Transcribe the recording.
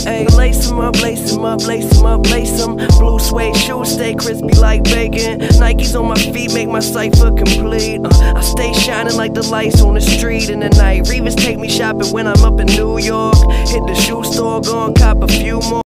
Ayy, lace 'em up, lace 'em up, lace 'em up, lace 'em. Blue suede shoes stay crispy like bacon. Nikes on my feet make my cipher complete. I stay shining like the lights on the street in the night. Revis take me shopping when I'm up in New York. Hit the shoe store, go and cop a few more.